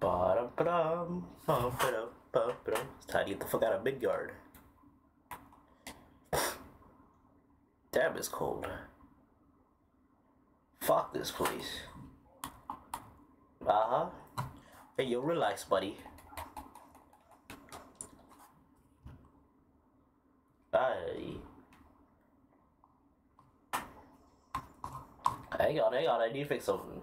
Ba-dum-ba-dum, bum-ba-dum-bum-ba-dum. It's time to get the fuck out of Midgard. Damn, it's cold. Fuck this place. Uh-huh. Hey, yo, relax, buddy. Hey. Hang on, I need to fix something.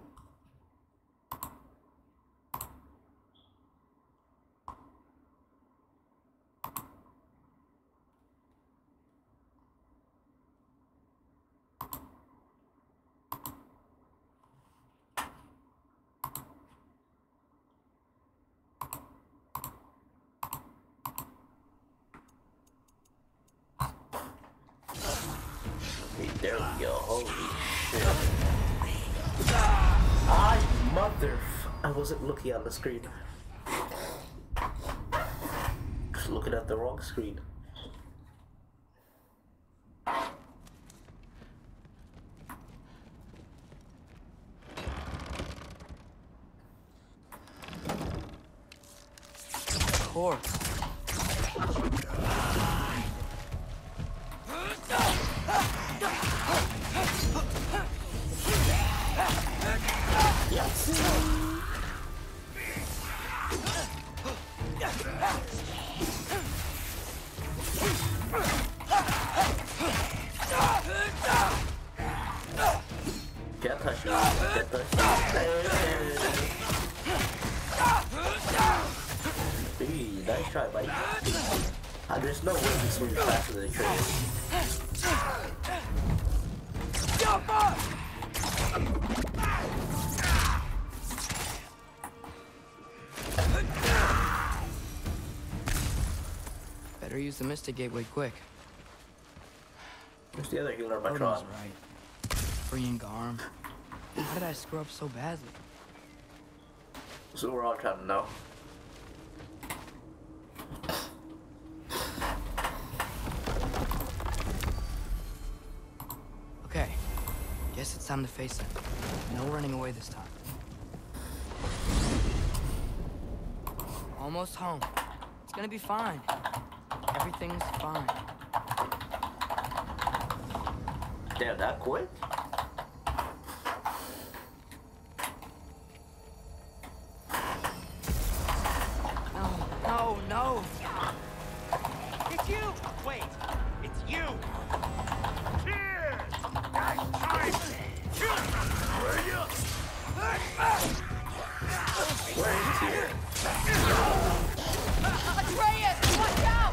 There we go, holy shit. I wasn't looking at the screen. Just looking at the wrong screen. Core. Get touched. Get touched. Hey, nice try, buddy. There's no way he swings faster than Atreus. Better use the Mystic Gateway quick. Where's the other healer, Odin's Metron? right. Freeing Garm. How did I screw up so badly? So we're all trying to know. Okay. Guess it's time to face it. No running away this time. Almost home. It's gonna be fine. Everything's fine. Damn, that quick? No, no! It's you! Wait, it's you! Cheers! Nice time! Where you? Where is here? Atreus, watch out!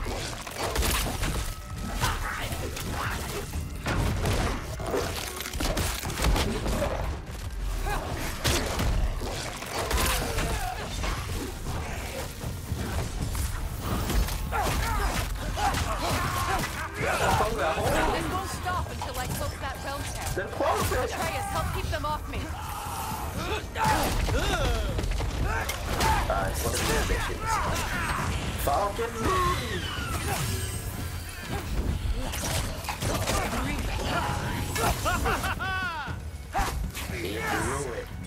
This won't stop until I close that realm tear. They're close! Atreus, help keep them off me. Alright, what are the missions? Falcon move! Need to ruin it.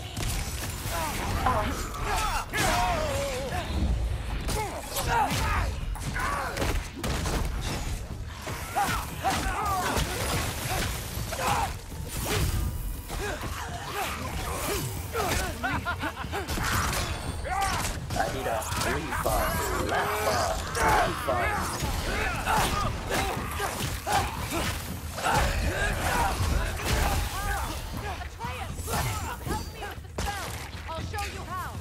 I need a refund, left refund. Help me with the spell. I'll show you how.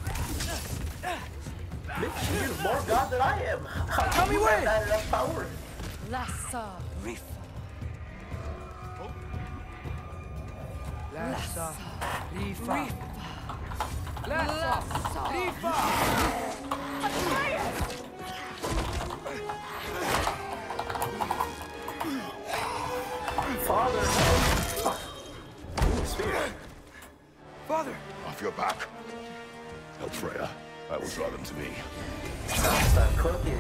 Bitch, you're more god than I am. Tell me when! Not enough power. Lassa. Lassa. Rifa. Lassa. Rifa. Father. Spirit. Father! Off your back. Tell Freya I will draw them to me. Stop cooking.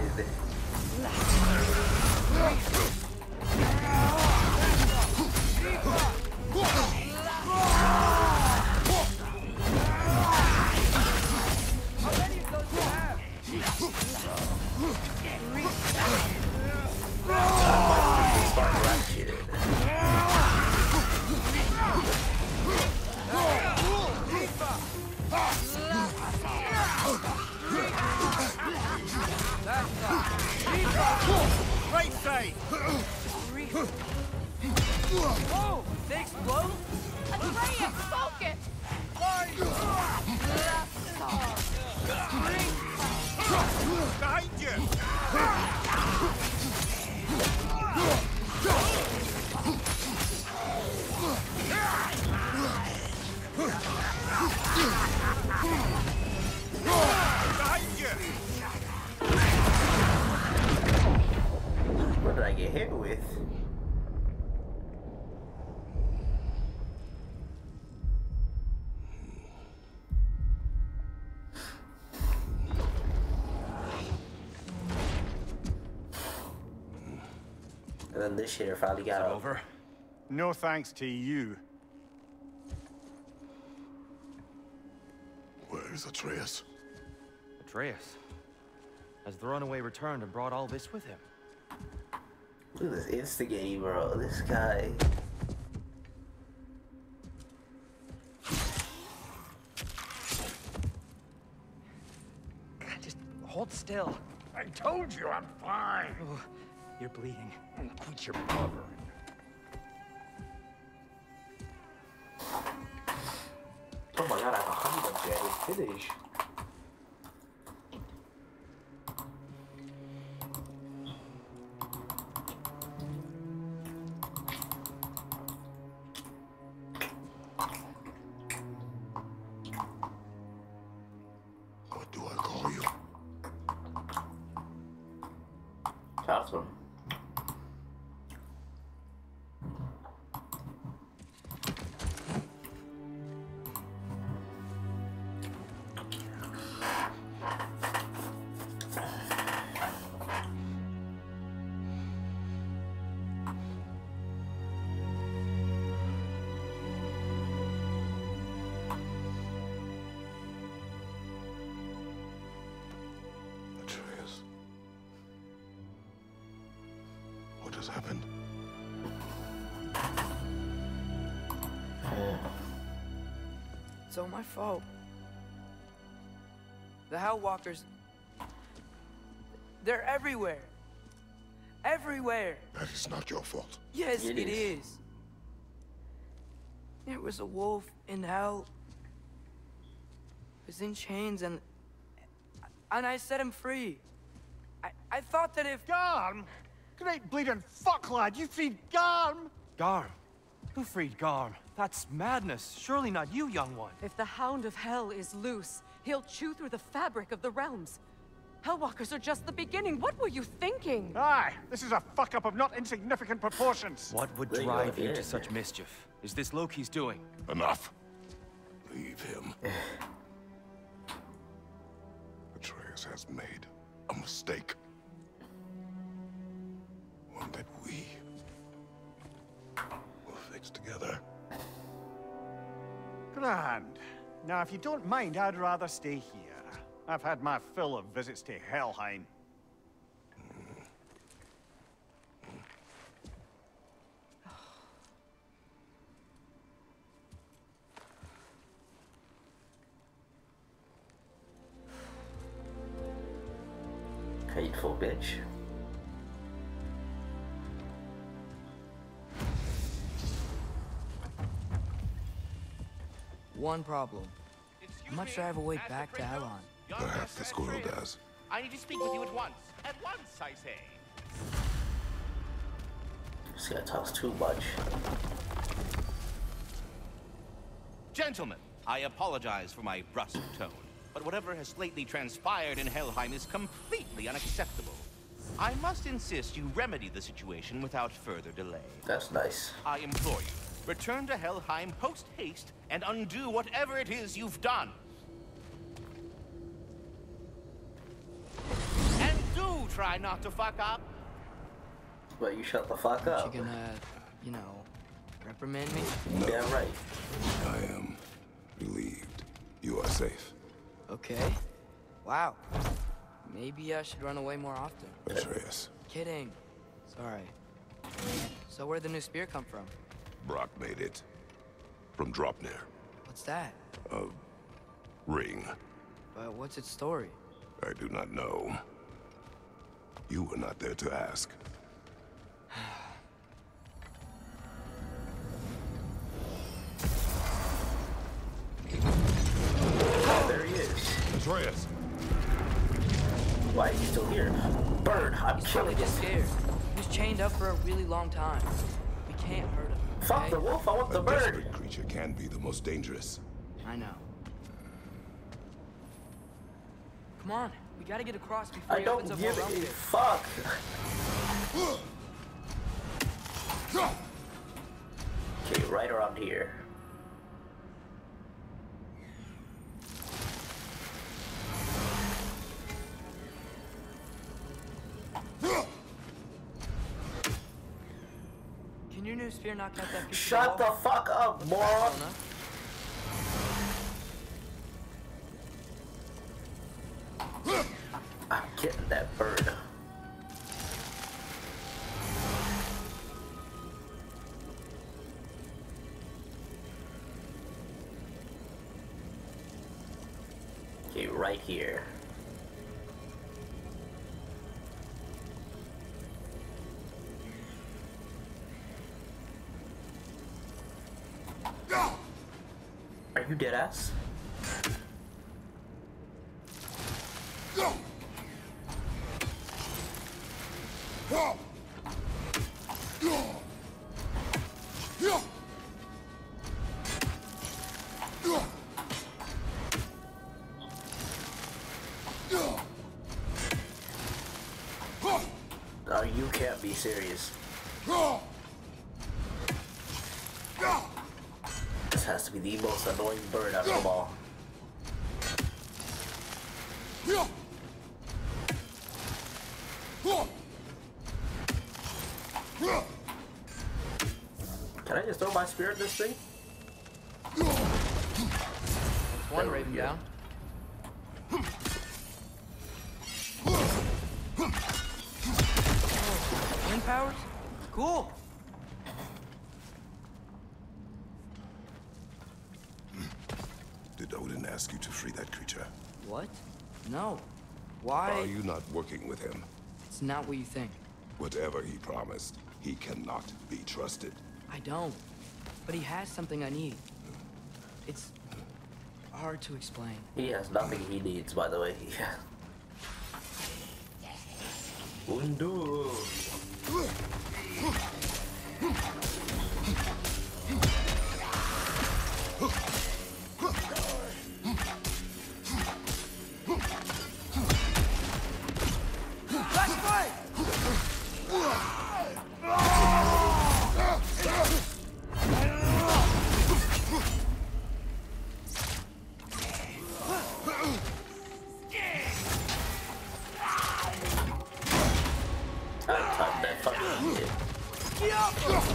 Right side! Whoa! They explode? Atreus, focus! Behind you! Behind you! What did I get hit with? And then this shitter finally got up. Over. No thanks to you. Where is Atreus? Atreus? Has the runaway returned and brought all this with him? Look at this instigating, bro. This guy. Just hold still. I told you I'm fine. Oh, you're bleeding. Quit your blubbering. Oh my god, I have 100 of you. I didn't finish. What do I call you? Talk to him. Atreus. What has happened? It's all my fault. The Hellwalkers... They're everywhere. Everywhere. That is not your fault. Yes, It it is. is. There was a wolf in hell. He was in chains and I set him free. I thought that if... Garm? Great bleeding fuck, lad. You freed Garm? Garm? Who freed Garm? That's madness. Surely not you, young one. If the Hound of Hell is loose, he'll chew through the fabric of the realms. Hellwalkers are just the beginning. What were you thinking? Aye, this is a fuck-up of not insignificant proportions. What would There you go, drive you yeah. to such mischief? Is this Loki's doing? Enough. Leave him. Atreus has made a mistake. One that we will fix together. Grand. Now, if you don't mind, I'd rather stay here. I've had my fill of visits to Helheim. Hateful bitch. One problem. I'm not sure I have a way back to Elon. Perhaps the squirrel does. I need to speak with you at once. At once, I say. This guy talks too much. Gentlemen, I apologize for my brusque tone, but whatever has lately transpired in Helheim is completely unacceptable. I must insist you remedy the situation without further delay. That's nice. I implore you, return to Helheim post-haste and undo whatever it is you've done. And do try not to fuck up. But you shut the fuck You up. gonna, you know, reprimand me? Yeah, right. I am relieved. You are safe. Okay. Wow. Maybe I should run away more often. Atreus. Kidding. Sorry. So where'd the new spear come from? Brock made it. From Dropnir. What's that? Ring. But what's its story? I do not know. You were not there to ask. Oh, there he is. Atreus! Why is he still here? Bird, I'm He's killing probably just him. scared. He was chained up for a really long time. We can't hurt him. Fuck okay? the wolf, I want the A bird. desperate creature can be the most dangerous. I know. Come on, we gotta get across before I he don't opens up give more a realms here. fuck. Okay, right around here. Can your new spear knock out that piece Shut of the wall? fuck up, moron. Well enough. I'm getting that bird. Okay, right here. Are you dead ass? Oh, you can't be serious. This has to be the most annoying bird out of them all. Can I just throw my spear at this thing? One raven down. Wind powers? Cool. Did Odin ask you to free that creature? What? No. Why? Are you not working with him? It's not what you think. Whatever he promised, he cannot be trusted. I don't. But he has something I need. It's hard to explain. He has nothing he needs, by the way. Undo. That fucking shit.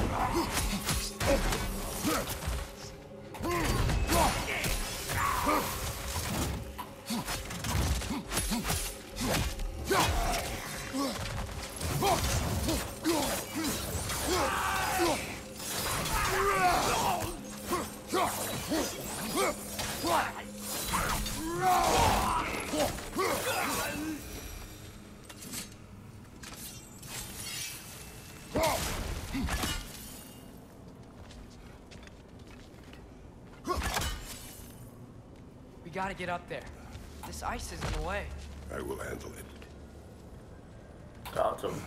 We gotta get up there. This ice is in the way. I will handle it. Awesome.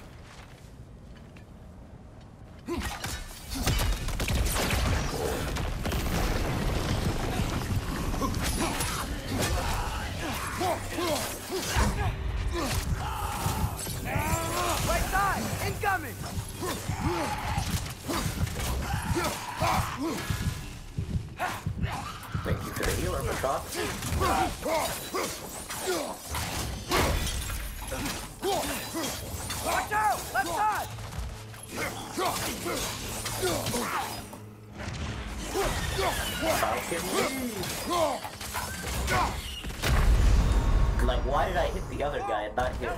Right side! Incoming! Thank you for the healer, Prashant. Watch out! Left side! Like, why did I hit the other guy and not him?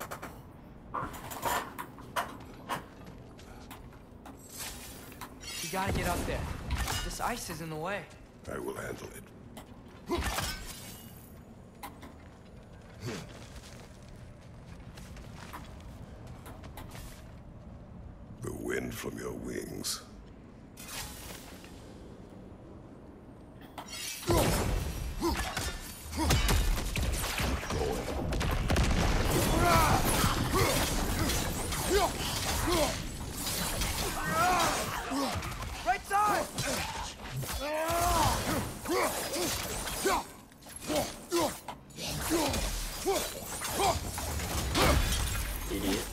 We gotta get up there. This ice is in the way. I will handle it. The wind from your wings. Right side! Idiot.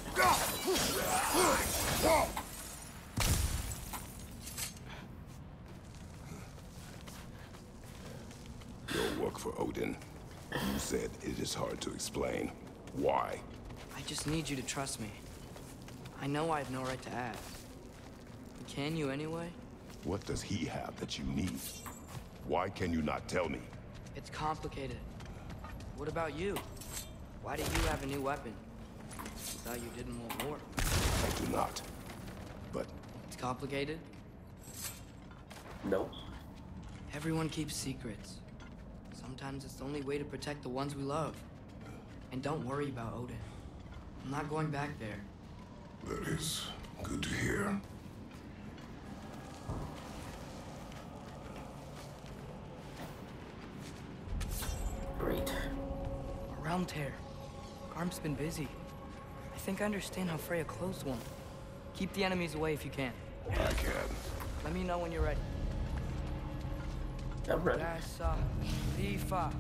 Your work for Odin. You said it is hard to explain. Why? I just need you to trust me. I know I have no right to ask. Can you anyway? What does he have that you need? Why can you not tell me? It's complicated. What about you? Why do you have a new weapon? I thought you didn't want war. I do not. But It's complicated. Nope. Everyone keeps secrets. Sometimes it's the only way to protect the ones we love. And don't worry about Odin. I'm not going back there. that is good to hear. Great. A realm tear. Garm's been busy. I think I understand how Freya closed one. Keep the enemies away if you can. I can. Let me know when you're ready. I'm ready. Lassa, Lifa.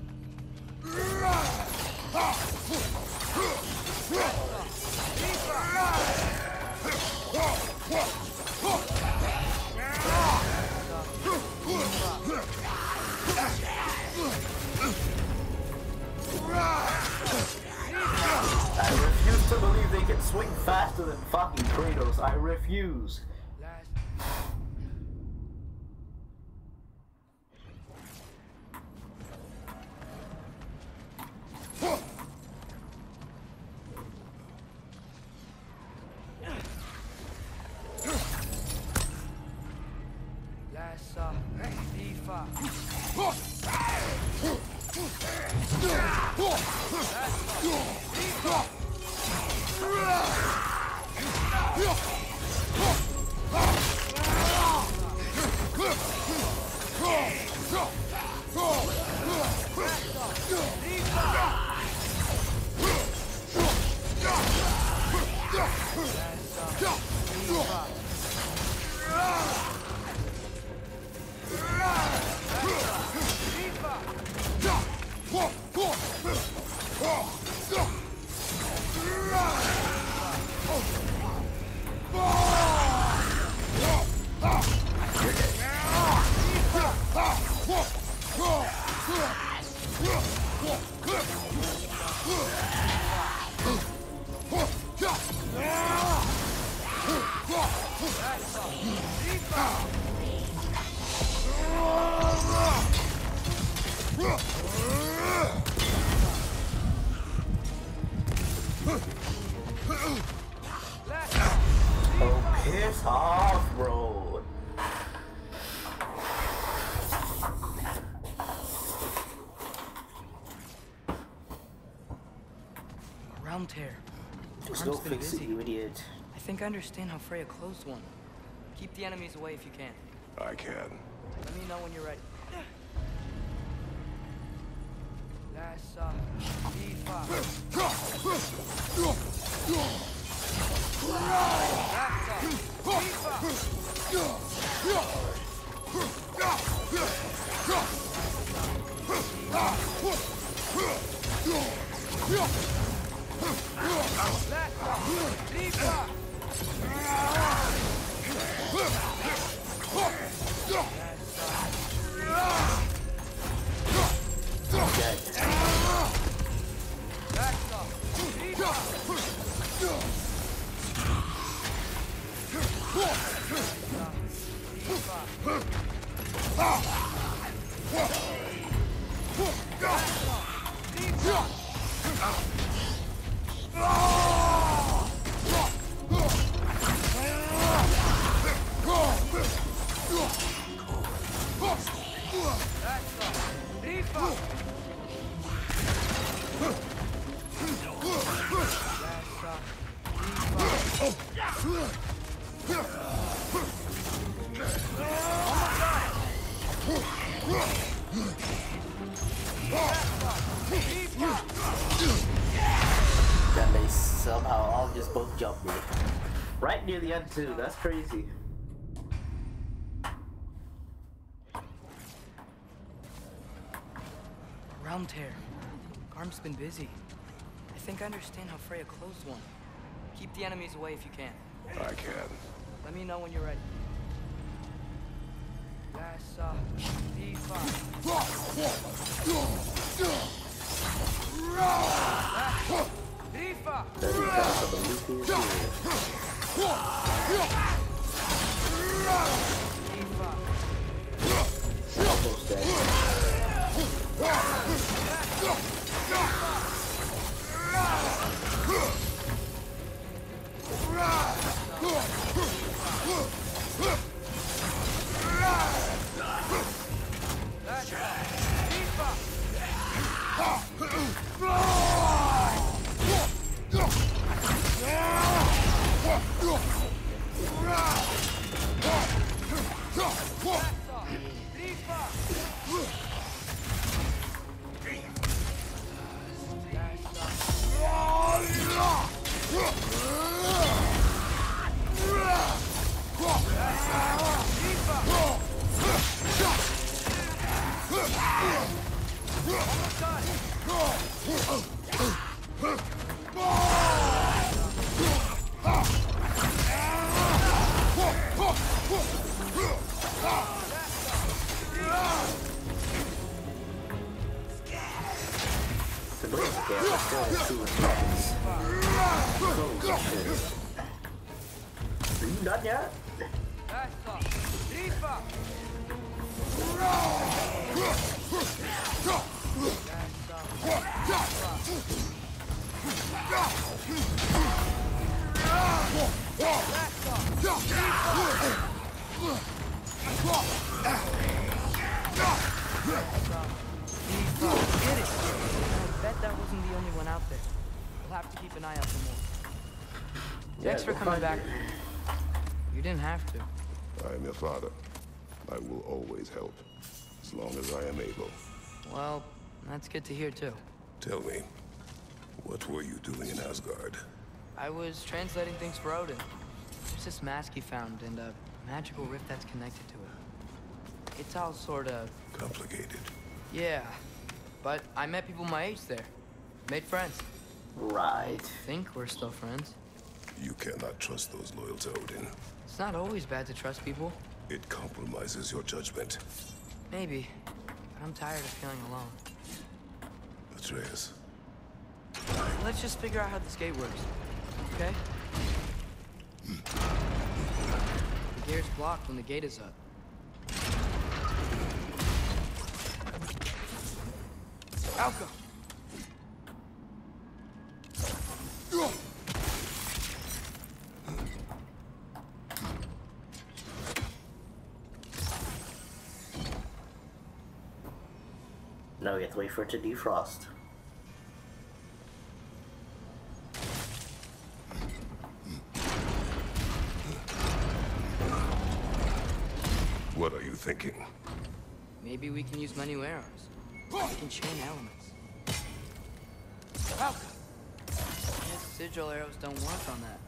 I refuse to believe they can swing faster than fucking Kratos. I refuse. Lassa, Lifa. Oh, piss off, bro. Realm tear. Just go Garm's been fix it, busy. you idiot. I think I understand how Freya closed one. Keep the enemies away if you can. I can. Let me know when you're ready. Lassa, Lifa. And they somehow all just both jumped me. Right near the end too, that's crazy. Realm Tear. Garm's been busy. I think I understand how Freya closed one. Keep the enemies away if you can. I can. Let me know when you're ready. That's D5. D5. There we go, so the loop is here. Almost dead. Are you done yet? I bet that wasn't the only one out there. We'll have to keep an eye out for more. Thanks for coming back. You didn't have to. I am your father. I will always help, as long as I am able. Well, that's good to hear too. Tell me, what were you doing in Asgard? I was translating things for Odin. There's this mask he found and a magical rift that's connected to it. It's all sort of... complicated. Yeah, but I met people my age there. Made friends. Right. Think we're still friends. You cannot trust those loyal to Odin. It's not always bad to trust people. It compromises your judgment. Maybe, but I'm tired of feeling alone. Atreus. Let's just figure out how this gate works, okay? The gate's blocked when the gate is up. Alka! Now we have to wait for it to defrost. What are you thinking? Maybe we can use my new arrows. We can chain elements. Alka! Guess sigil arrows don't work on that.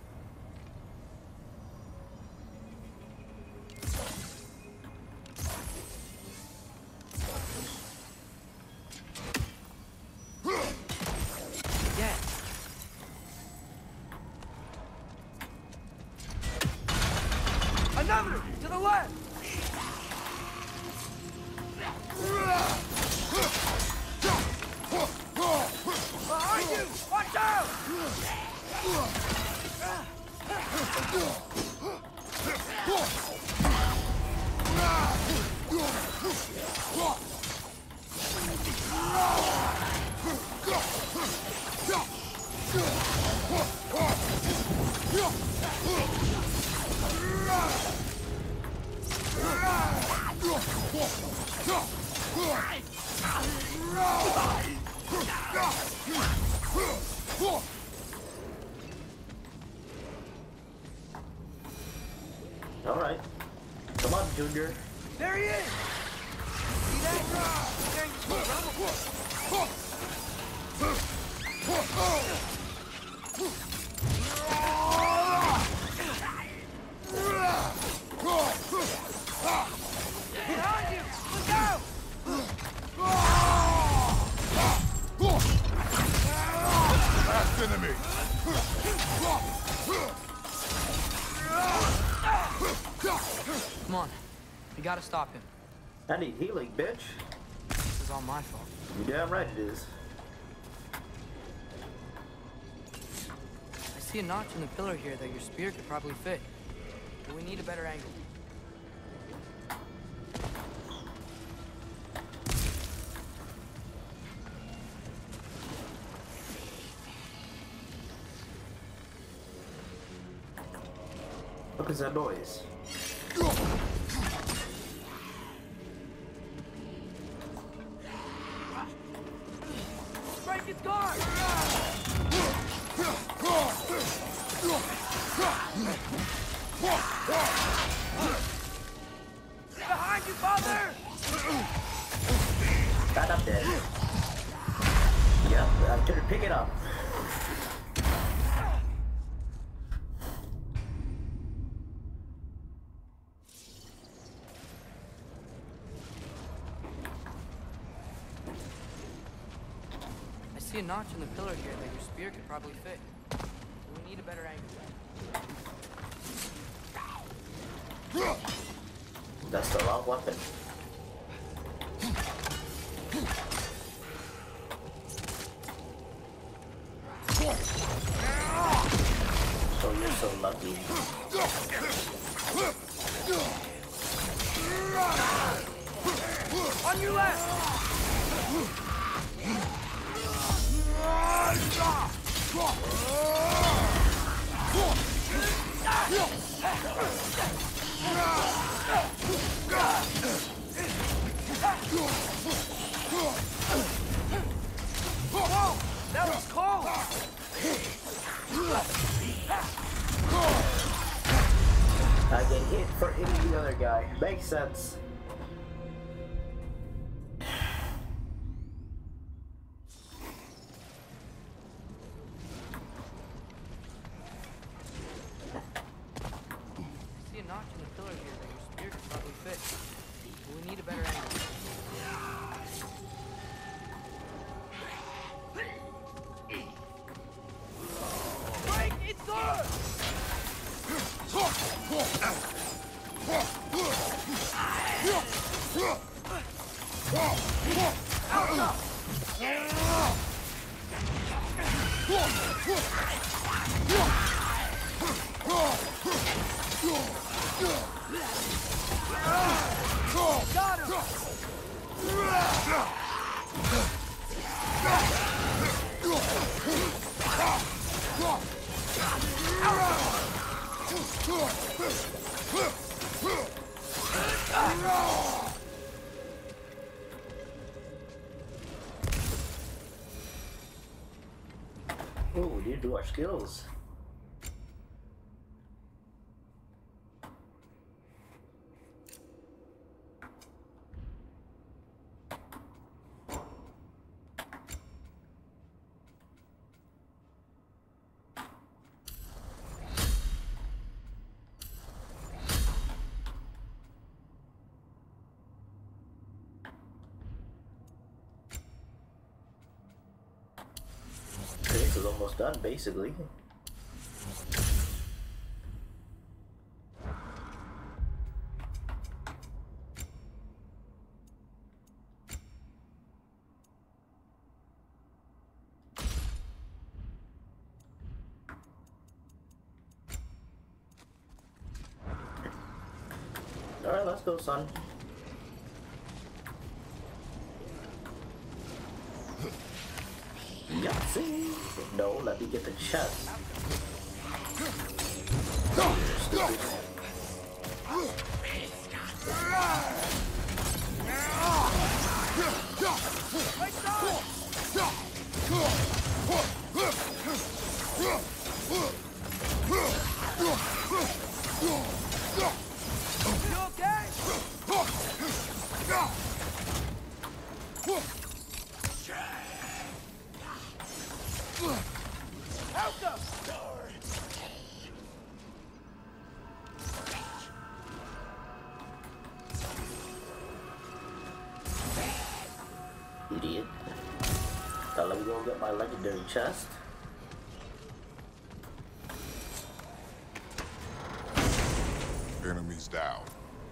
Another! To the left! Behind you! Watch out! Alright. Come on, Junior. There he is! See that? He's carrying the full rubble. Behind you! Look out! Last enemy! Come on. We gotta stop him. I need healing, bitch. This is all my fault. You damn right it is. I see a notch in the pillar here that your spear could probably fit. But we need a better angle. What is that noise? Break its guard! Behind you, father! That up there. Yep, I'm gonna pick it up. I see a notch in the pillar here that your spear could probably fit. But we need a better angle. That's the wrong weapon. Oh, you're so lucky. On your left! Whoa! That was cold! I get hit for hitting the other guy. Makes sense. See a notch in the pillar here that your spear could probably fit. But we need a better angle. Break its guard! Got him! Oh, we need to do our skills. This is almost done, basically. Alright, let's go, son. Yahtzee! No, let me get the chest. Oh, you're stupid. Idiot. Now let me go get my legendary chest. Enemies down.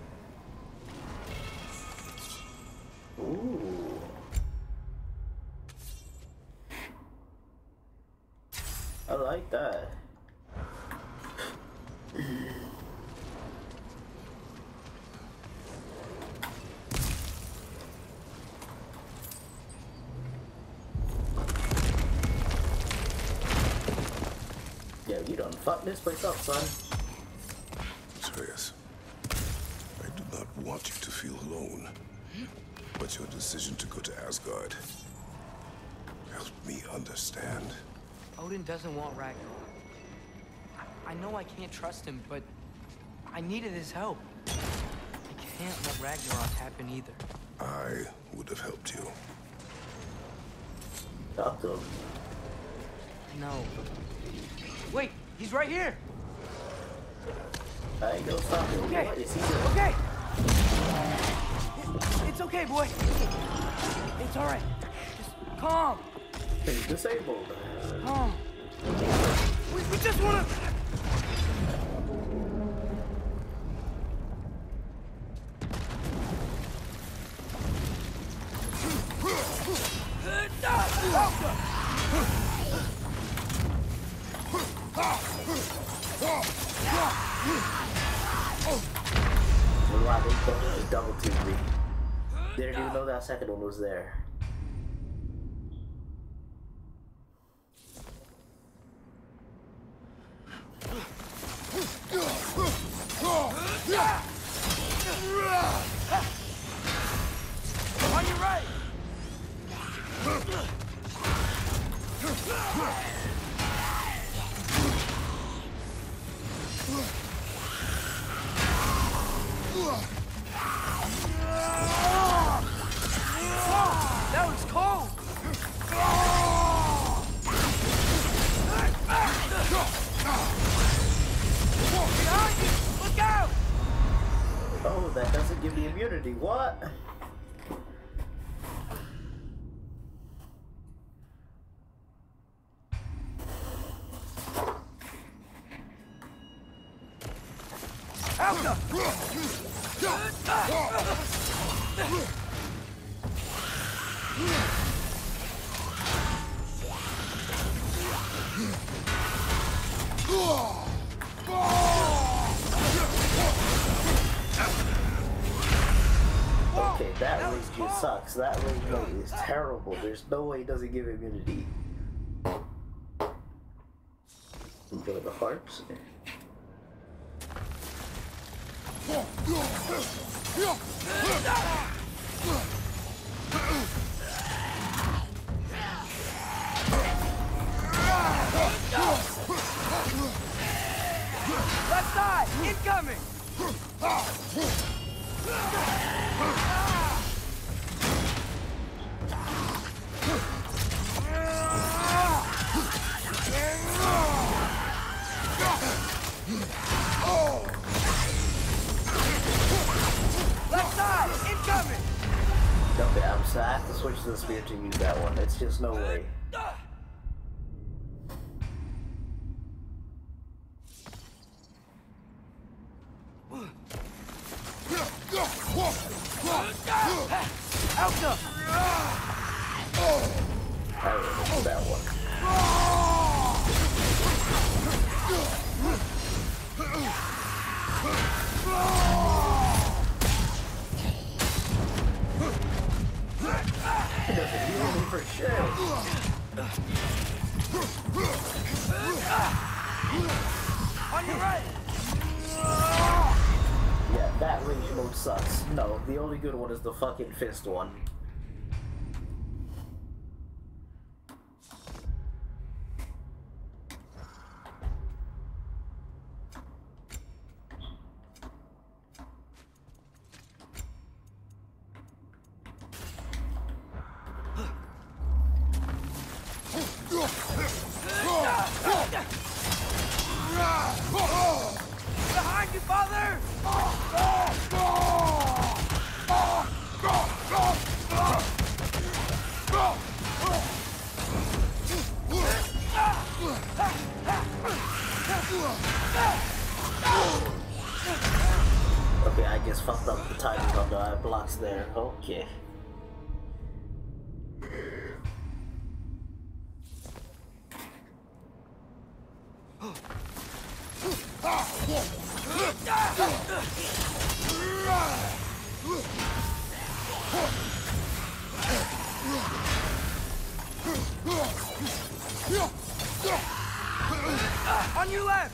Ooh. I like that. Yeah, you done fucked this place up, son. Atreus, I do not want you to feel alone, but your decision to go to Asgard helped me understand. Odin doesn't want Ragnarok. I know I can't trust him, but I needed his help. I can't let Ragnarok happen either. I would have helped you. Talk to him. No. Wait, he's right here. I ain't gonna stop him. Okay. What is he doing? Okay. It's okay, boy. It's all right. Just calm. He's disabled. Calm. We just wanna. Wow, they double teamed me. Didn't even know that second one was there. On your right. That was cold. Behind you! Look out! Oh, that doesn't give me immunity. What? Okay, that range just sucks. That range is terrible. There's no way it doesn't give immunity. Go to the hearts. Left side, incoming! Left side, incoming! Okay, I'm sad. I have to switch to the spear to use that one. It's just no way. Alta! I remember that one. He doesn't heal me for shit. On your right! Yeah, that range mode sucks. No, the only good one is the fucking fist one. Behind you, father! guess fucked up the timing of the blocks there. Okay. On your left!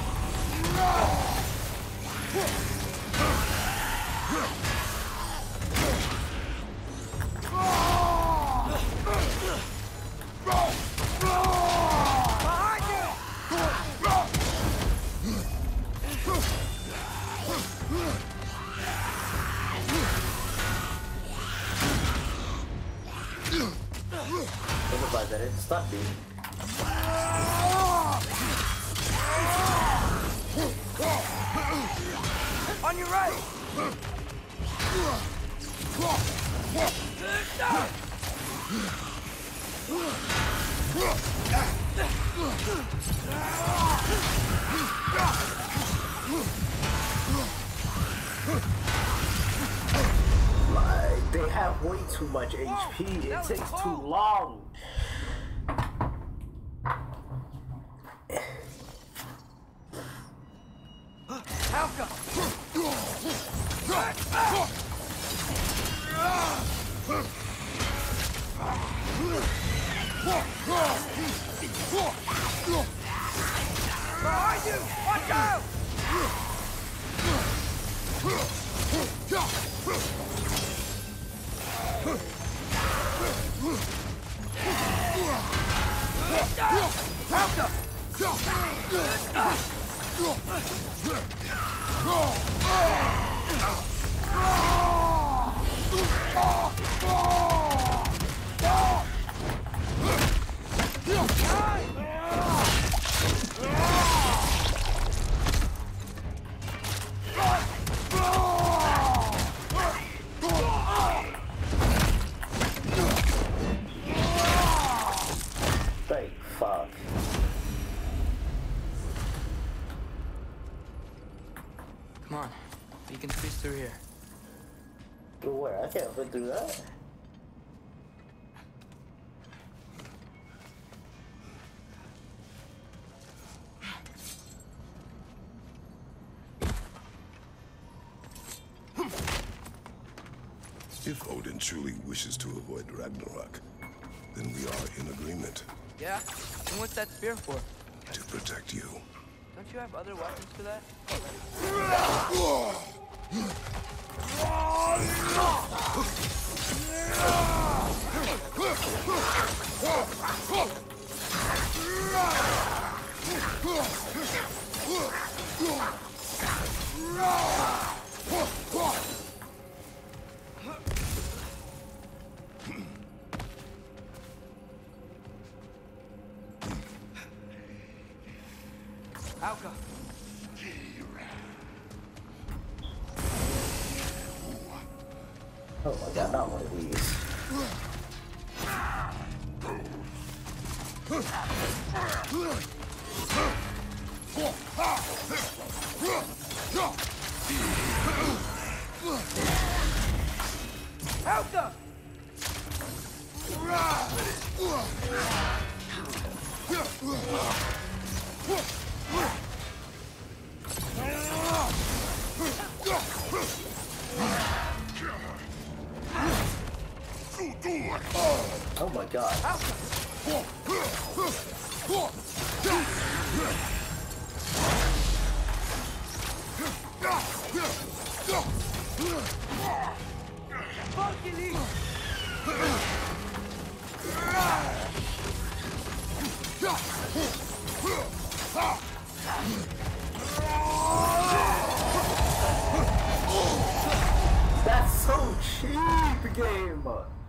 That it stopped me. On your right! Like, they have way too much HP. It takes too long. Behind you! Watch out! Thank fuck. Come on, you can squeeze through here. Go where? I can't fit through that. If Odin truly wishes to avoid Ragnarok, then we are in agreement. Yeah? And what's that spear for? To protect you. Don't you have other weapons for that? Alka. Oh my god, not one of these. Alka! Oh my god. That's so cheap, game.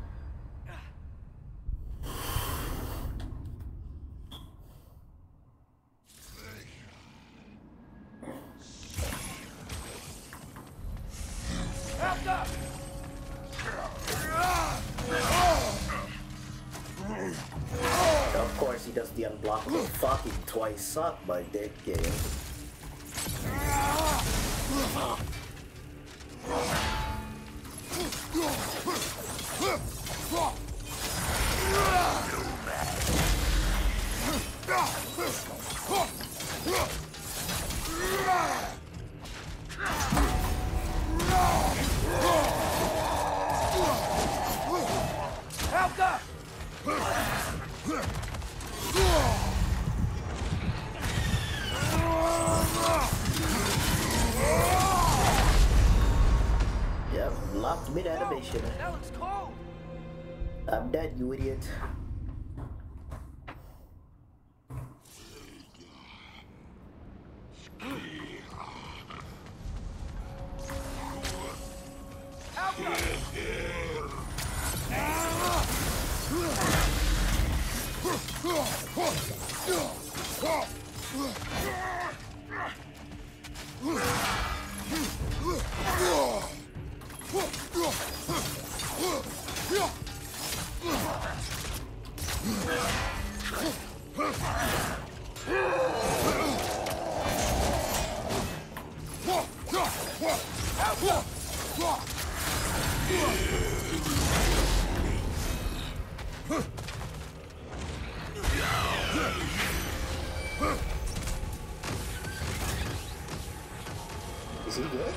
Of course, he does the unblockable fucking twice suck by dick game. Stop mid animation. That looks cold. I'm dead, you idiot. Is he good?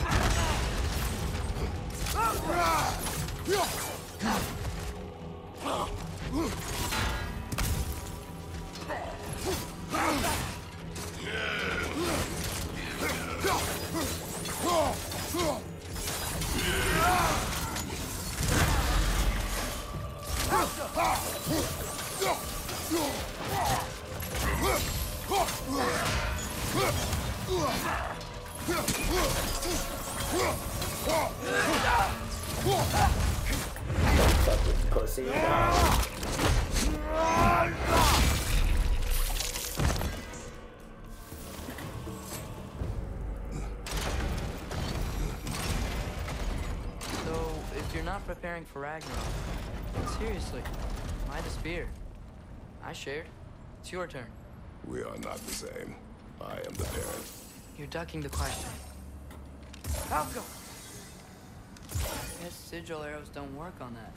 Fucking pussy. So, if you're not preparing for Ragnarok, seriously, why the spear? I shared. It's your turn. We are not the same. I am the parent. You're ducking the question. Falco! I guess sigil arrows don't work on that.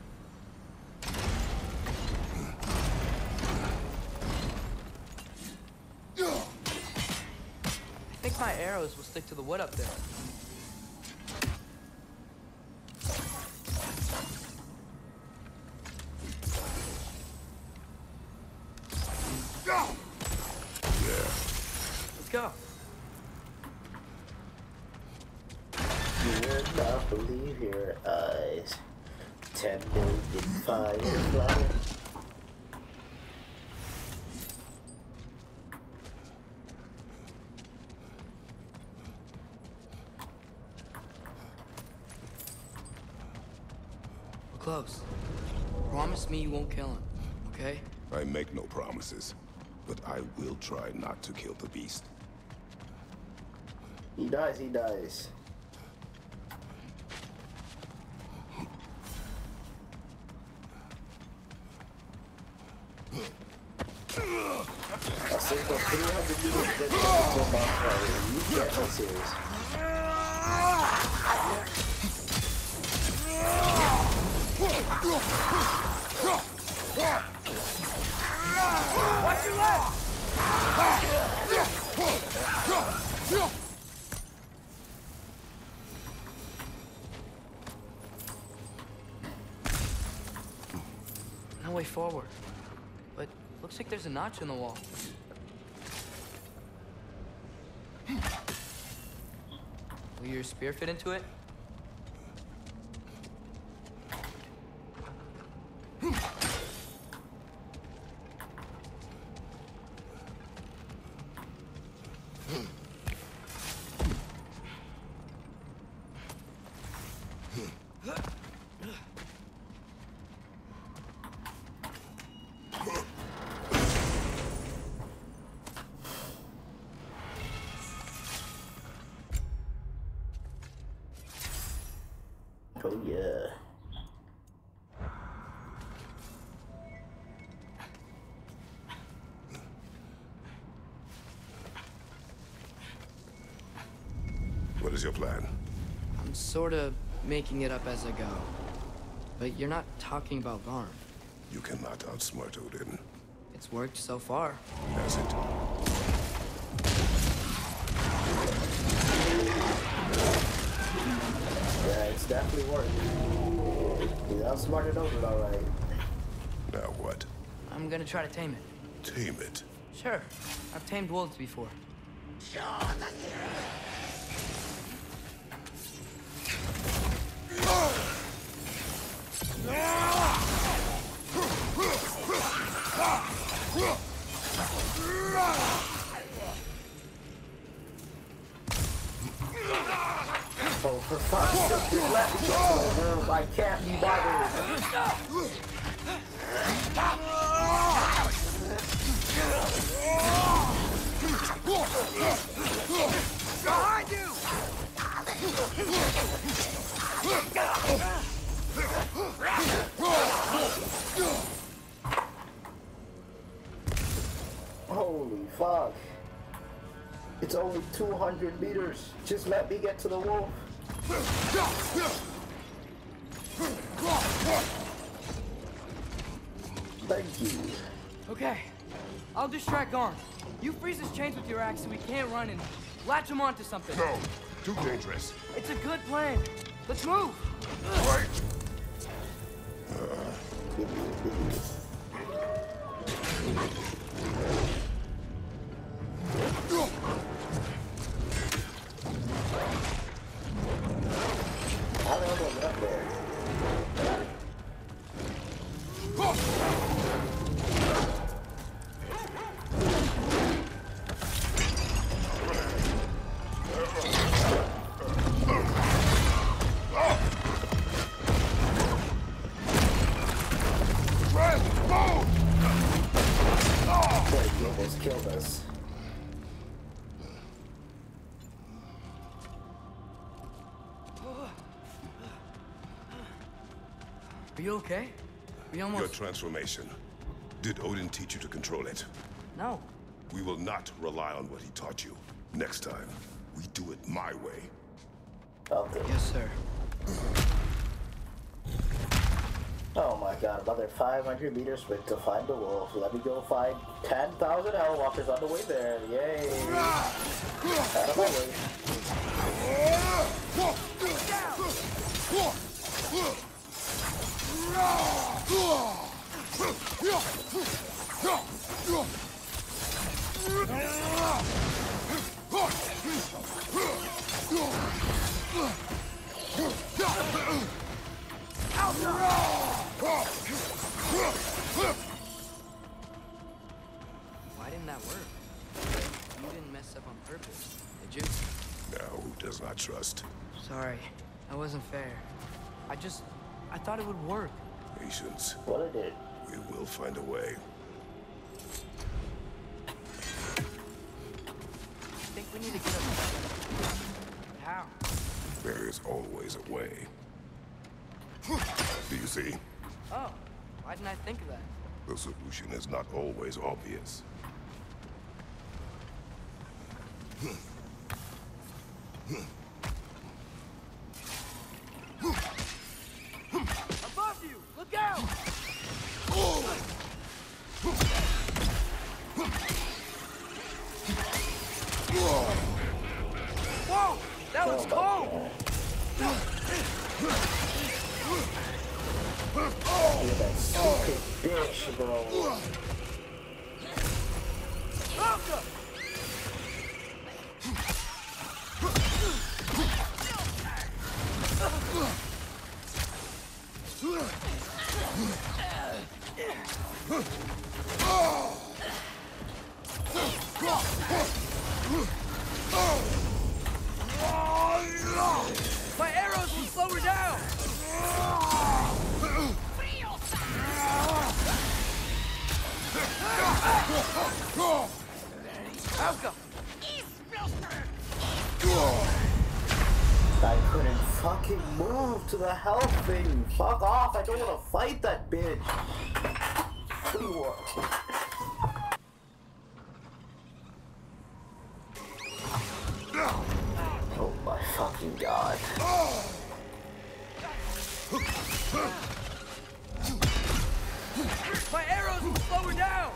I think my arrows will stick to the wood up there. Let's go. You would not believe your eyes. 10 million fireflies. We're close. Promise me you won't kill him, okay? I make no promises, but I will try not to kill the beast. He dies, he dies. I said for 300 years that was my fight. You can't be serious. Watch your left! No way forward. But looks like there's a notch in the wall. Will your spear fit into it? Oh yeah. What is your plan? I'm sort of making it up as I go. But you're not talking about Garm. You cannot outsmart Odin. It's worked so far. Has it? Yeah, it's definitely working. He's outsmarted Odin, alright. Now what? I'm gonna try to tame it. Tame it. Sure. I've tamed wolves before. Oh, for fuck's sake, just let me get to the wolf. I can't be bothered. Behind you! Holy fuck. It's only 200 meters. Just let me get to the wolf. Thank you. Okay, I'll distract Garn. You freeze his chains with your axe so he can't run and latch him onto something. No, too dangerous. It's a good plan. Let's move. Wait. I don't know that there. He almost killed us. Are you okay? We almost... Your transformation. Did Odin teach you to control it? No. We will not rely on what he taught you. Next time, we do it my way. Okay. Yes, sir. Oh my god, another 500 meters sprint to find the wolf. Let me go find 10,000 Hellwalkers on the way there. Yay! Out of my way. Why didn't that work? You didn't mess up on purpose, did you? Now, who does not trust? Sorry, that wasn't fair. I thought it would work. Patience. What I did. We will find a way. I think we need to get up. How? There is always a way. Do you see? Oh, why didn't I think of that? The solution is not always obvious. Above you! Look out! Whoa! That was cold! You're that stupid bitch, bro. Malcolm! My arrows will slow her down! Malcolm! I couldn't fucking move to the health thing. Fuck off, I don't want to fight that bitch. What do you want? Oh my fucking god. My arrows will slow her down!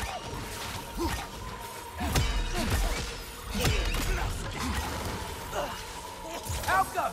Malcolm!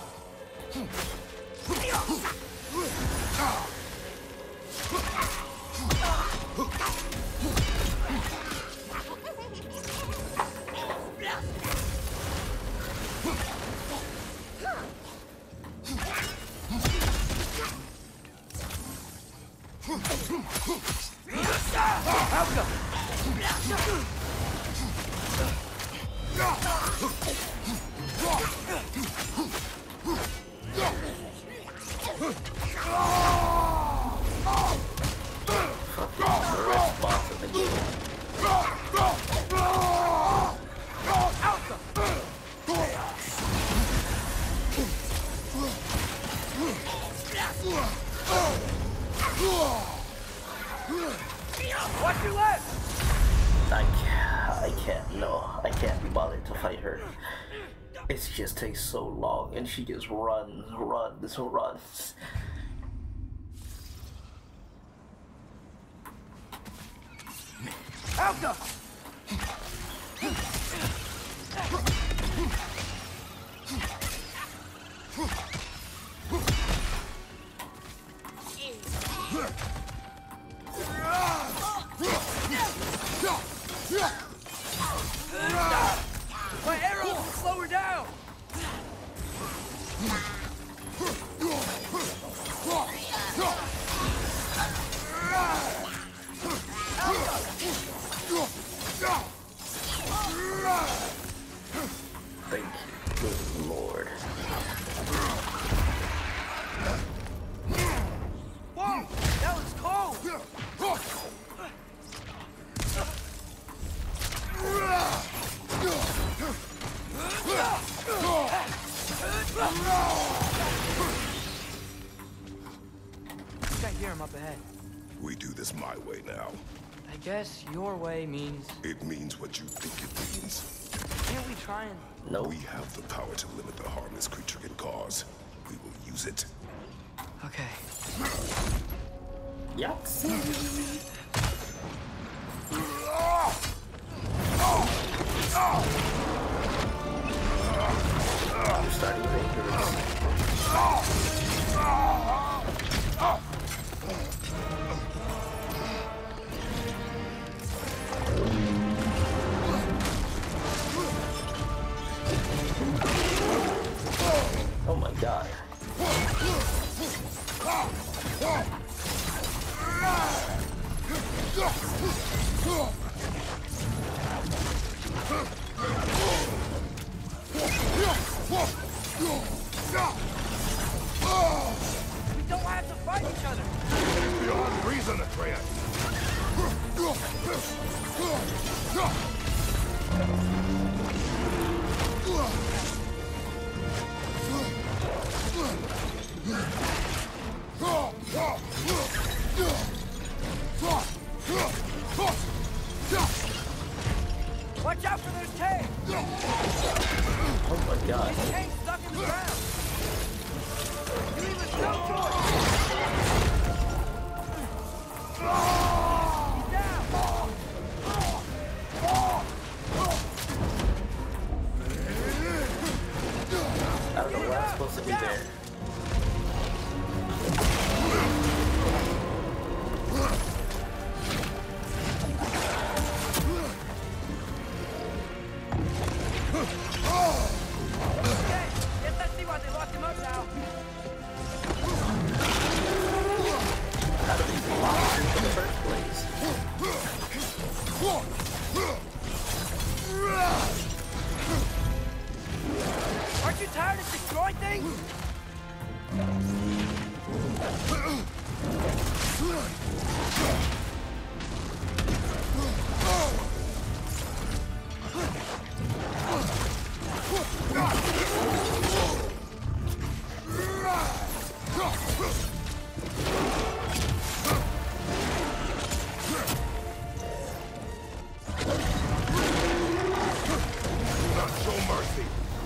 It just takes so long, and she just runs. Alka! My arrows will slow her down! Thank you, good lord. Whoa! That was cold! I think I hear him up ahead. We do this my way now. I guess your way means... It means what you think it means. Can't we try and... Nope. We have the power to limit the harm this creature can cause. We will use it. Okay. Yes. You're starting dangerous. Oh my god. We don't have to fight each other! Beyond reason, Atreus! Watch out for those tanks! Oh my god. These tanks stuck in the ground! You leave us no choice! He's down! I don't know where I'm supposed to be there. Okay, guess I see why they locked him up now. How do these lock in the first place? Aren't you tired of destroying things? Not show mercy!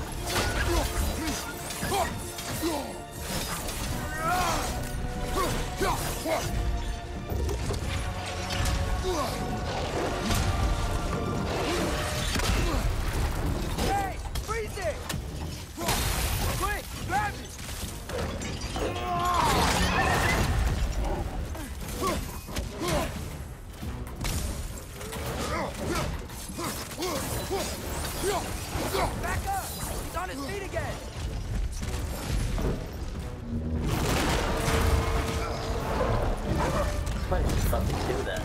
Hey, freeze it! Quick, grab it! Back up! He's on his feet again! Why did you fucking do that?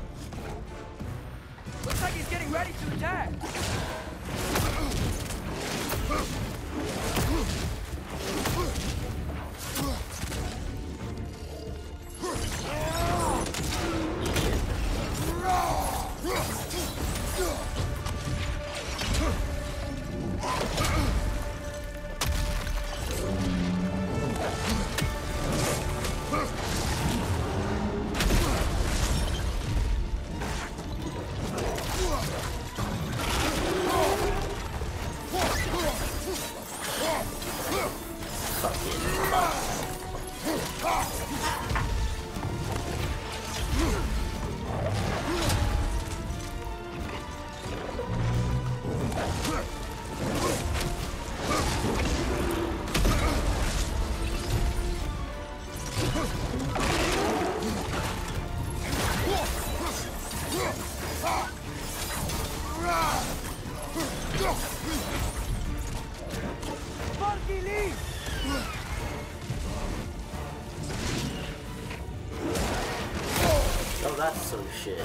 Looks like he's getting ready to attack! fucking mud. Oh, that's some shit.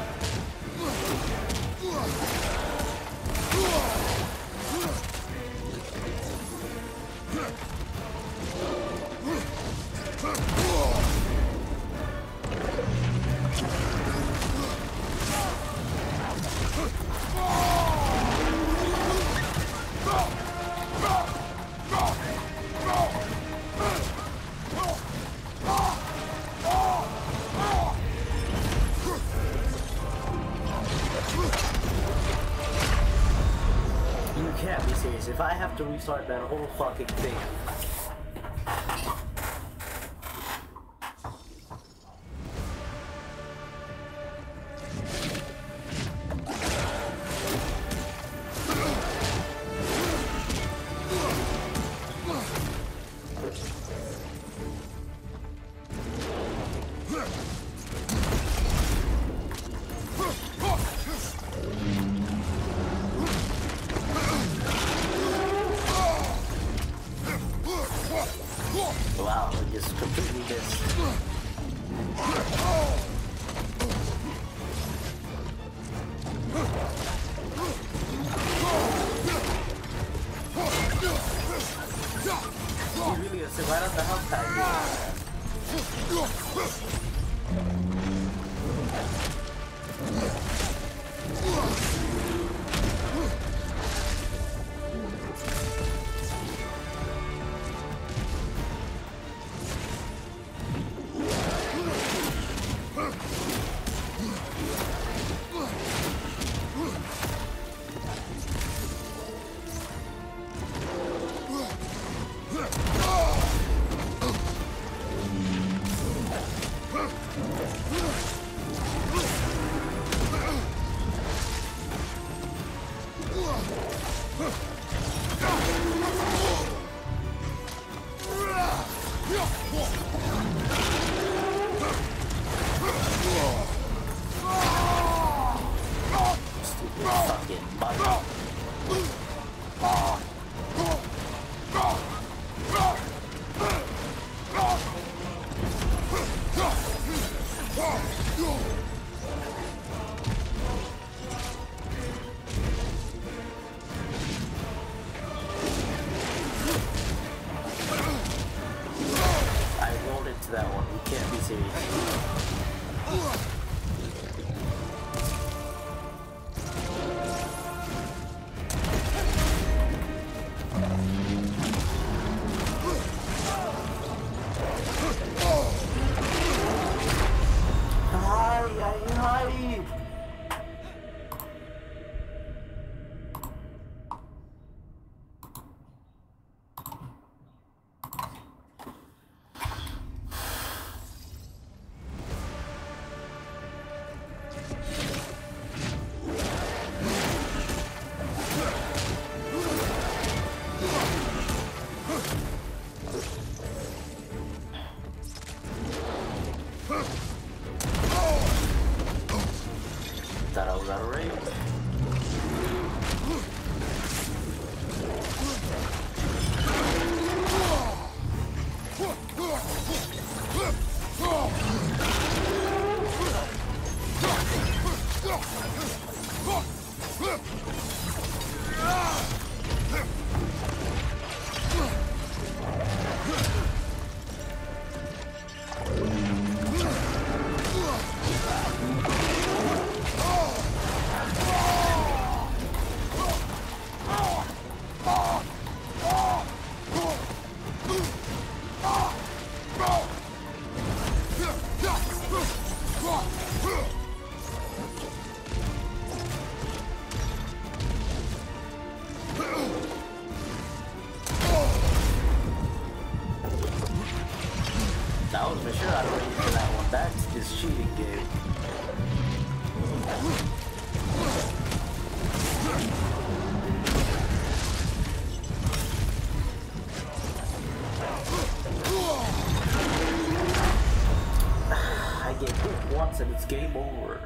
You can't be serious. If I have to restart that whole fucking thing. Wow, I just completely missed. You really gonna sit right on the health pack here. That one, you can't be serious. Hi. Thought I was out of range. sure I don't ready for that one. That's just cheating, game. I get hit once and it's game over.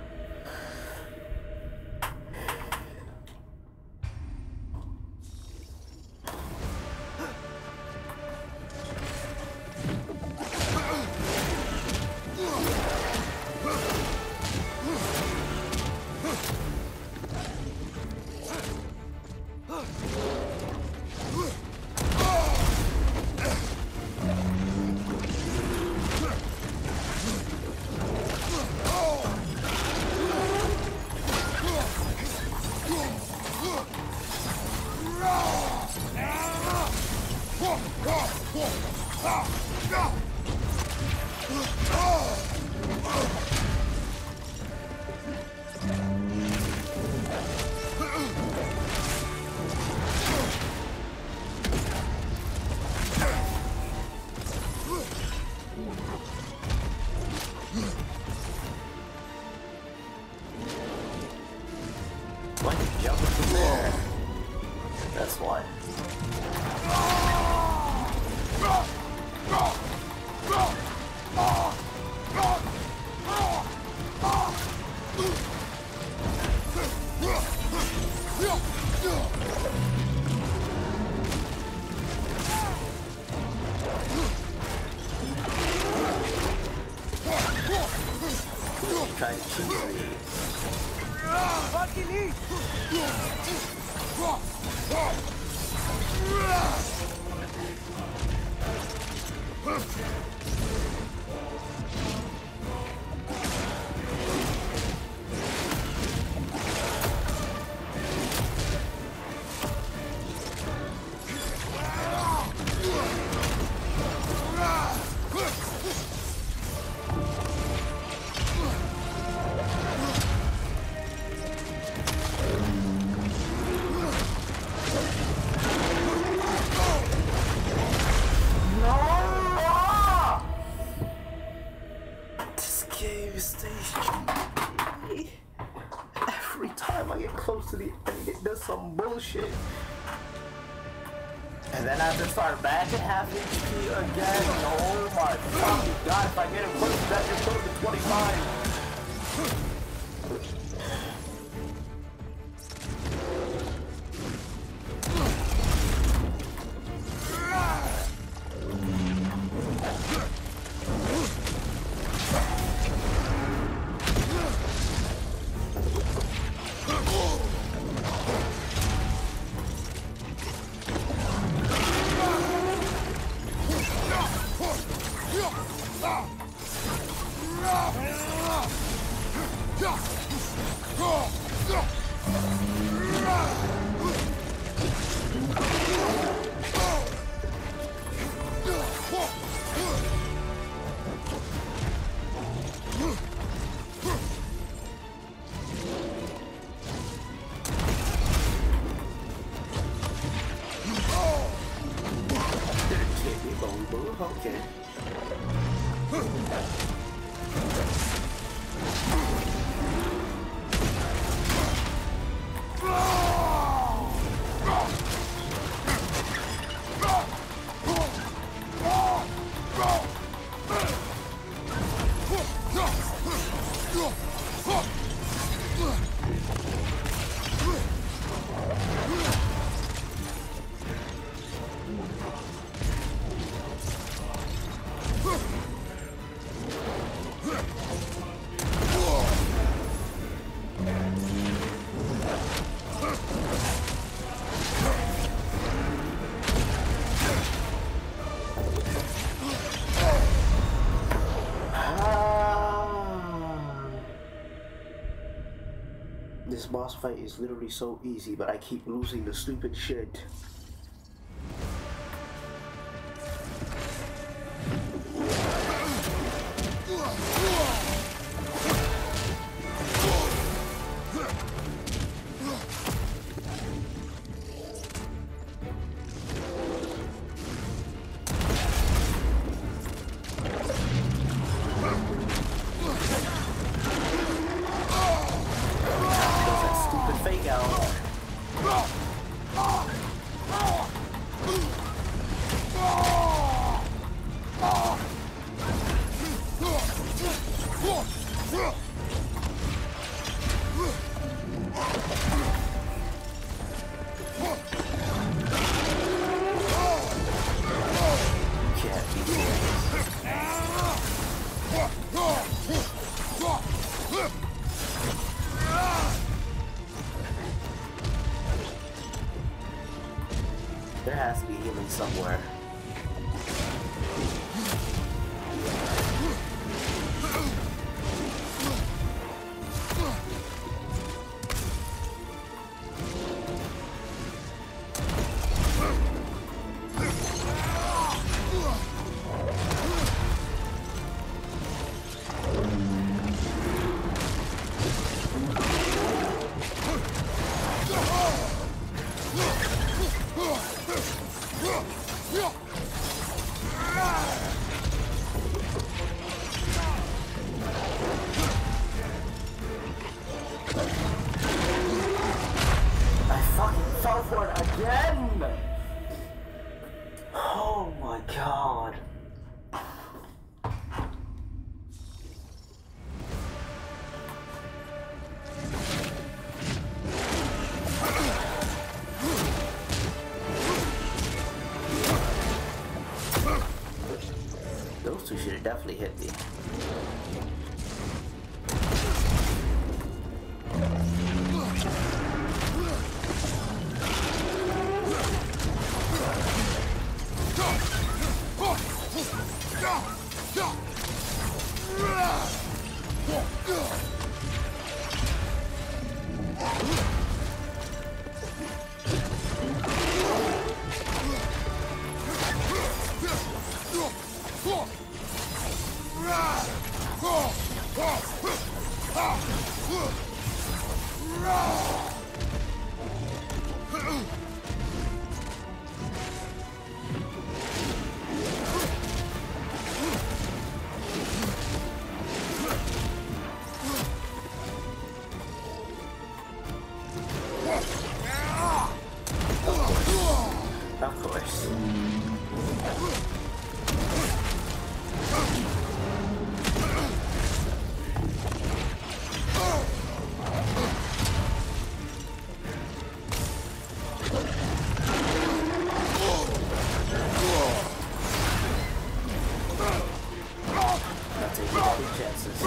Why did you jump from there? That's why. Trying to cheat me. Every time I get close to the end, it does some bullshit. And then I have to start back at half HP again. Oh my fucking god, if I get it close to that, just put it to 25. Okay. This boss fight is literally so easy, but I keep losing the stupid shit. somewhere. For it again! Oh my god. Those two should have definitely hit me. Of course. Not taking any chances.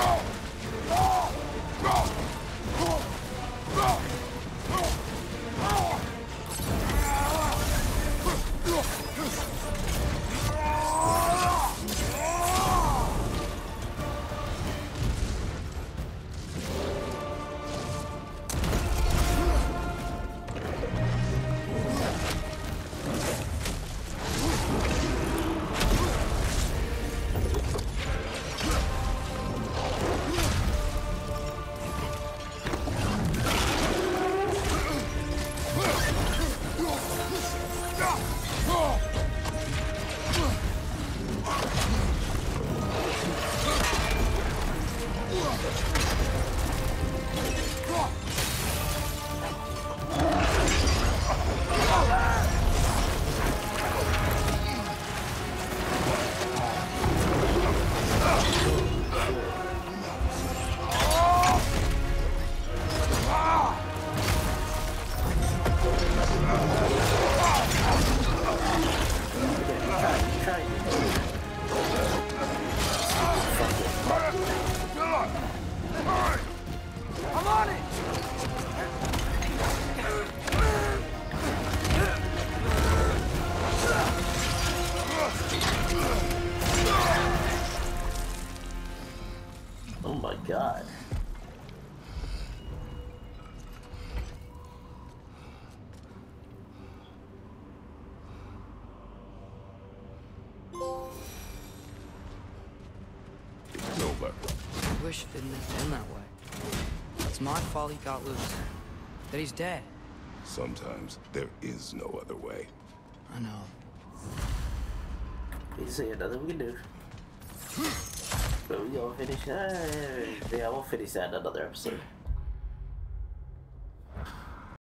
I'm on it! Oh my god. It's over. I wish it didn't have been that way. It's my fault he got loose. That he's dead. Sometimes there is no other way. I know. You see, nothing we can do. But we gonna finish that. Yeah, we'll finish that in another episode.